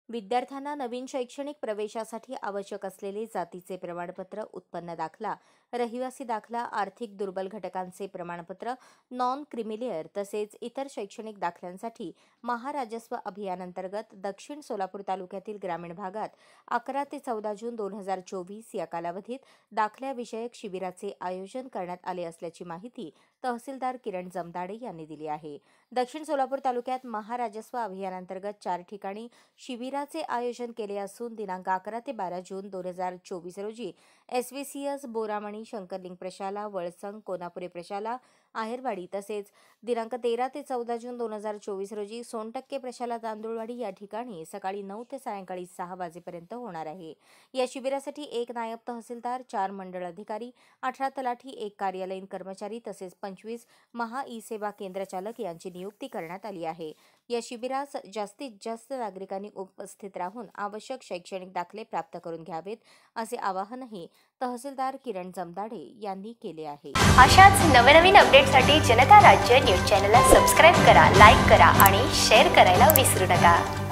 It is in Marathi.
विद्यार्थ्यांना नवीन शैक्षणिक प्रवेशासाठी आवश्यक असलेले जातीचे प्रमाणपत्र, उत्पन्न दाखला, रहिवासी दाखला, आर्थिक दुर्बल घटकांचे प्रमाणपत्र, नॉन क्रिमिलेअर तसेच इतर शैक्षणिक दाखल्यांसाठी महाराजस्व अभियानांतर्गत दक्षिण सोलापूर तालुक्यातील ग्रामीण भागात 11 ते 14 जून 2024 या कालावधीत दाखल्याविषयक शिबिराचे आयोजन करण्यात आले असल्याची माहिती तहसीलदार किरण जमदाडे यांनी दिली आहे। दक्षिण सोलापूर तालुक्यात महाराजस्व अभियानांतर्गत 4 ठिकाणी शिबिराचे आयोजन केले असून दिनांक 11 ते 12 जून 2024 रोजी SVCS बोरामणी, शंकरलिंग प्रशाला, वळसंग, कोनापुरे प्रशाला, आहेरवाडी तसेच दिनांक 13 ते 14 जून 2024 रोजी सोनटक्के प्रशाला, तांदुळवाडी या ठिकाणी सकाळी 9 ते सायंकाळी 6 वाजेपर्यंत होणार आहे। या शिबिरासाठी 1 नायब तहसीलदार, 4 मंडळ अधिकारी, 18 तलाठी, 1 कार्यालयीन कर्मचारी तसेच 25 महा ई सेवा केंद्र चालक यांची नियुक्ती करण्यात आली आहे। या शिबिरास जास्तीत जास्त नागरिकांनी उपस्थित राहून आवश्यक शैक्षणिक दाखले प्राप्त करून घ्यावेत असे आवाहनही तहसीलदार किरण जमदाडे यांनी केले आहे। अशाच नवनवीन अपडेटसाठी जनता राज्य न्यूज चॅनलला सबस्क्राईब करा, लाईक करा आणि शेअर करायला विसरू नका।